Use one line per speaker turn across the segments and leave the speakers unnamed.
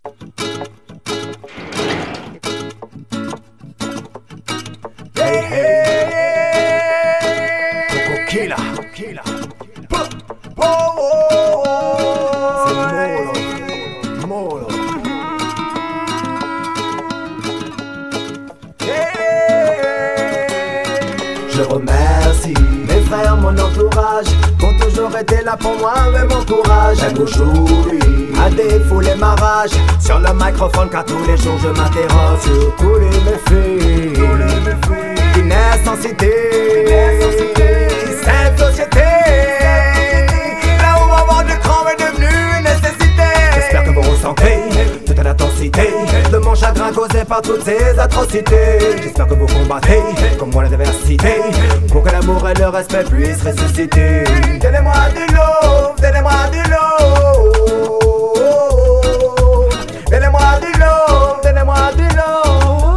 Hey, hey, Coco Killa. C'est Molo. Je remercie mes frères, mon entourage, qui ont toujours été là pour moi et m'encouragent. J'aime aujourd'hui, à défaut les marages, sur le microphone car tous les jours je m'interroge sur tous les méfaits d'une insensité, cette société, là où avoir du cran est devenu une nécessité. J'espère que vous ressentez toute l'intensité de mon chagrin causé par toutes ces atrocités. J'espère que vous combattez comme moi l'adversité, pour que l'amour et le respect puissent ressusciter. Donnez-moi du love, donnez-moi du love, donnez-moi du love, donnez-moi du love.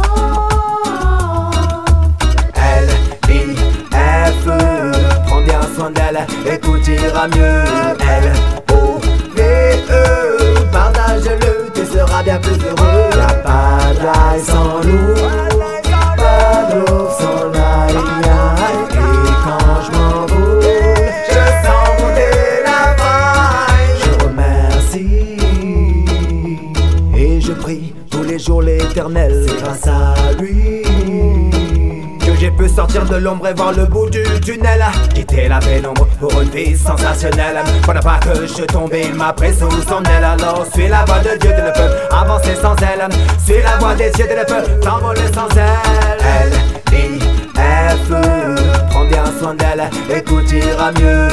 L-I-F, prends bien soin d'elle et tout ira mieux. L-O-V-E, partage-le, tu seras bien plus heureux. Y'a pas de life sans nous, pas de love sans life. Et quand je m'envole, je sens monter la vibe. Je remercie et je prie tous les jours l'éternel. C'est grâce à lui que j'ai pu sortir de l'ombre et voir le bout du tunnel. Quitter la pénombre pour une vie sensationnelle. Pendant pas que je tombe, il m'a pris sous son aile. Alors suis la voix de Dieu, tu ne peux avancer sans elle. Suis la voix des cieux, tu ne peux t'envoler sans elle. L-I-F, prends bien soin d'elle et tout ira mieux.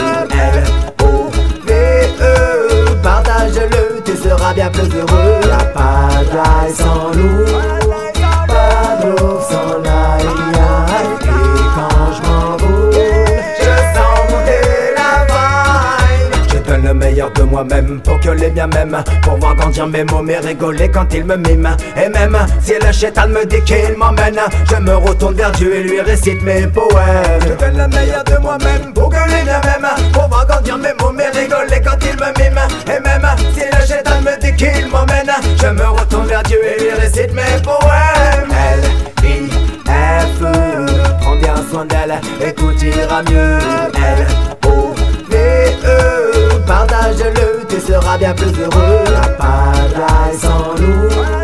L-O-V-E, partage-le, tu seras bien plus heureux. Y'a pas de life sans nous, pas de love sans life. Et quand je m'envole, je sens monter la vibe. Je donne le meilleur de moi-même pour que les miens m'aiment, pour voir grandir mes mots, mais rigoler quand ils me miment. Et même si le chétan me dit qu'il m'emmène, je me retourne vers Dieu et lui récite mes poèmes. Je donne le meilleur de moi-même pour que les miens m'aiment, pour voir grandir mes mots, mais rigoler quand ils me miment. Et même si le chétan me dit qu'il m'emmène, je me retourne vers Dieu et lui récite mes poèmes. L-I-F, prends bien soin d'elle et tout ira mieux. L-O-V-E, partage-le, tu seras bien plus heureux. Y'a pas de life sans nous,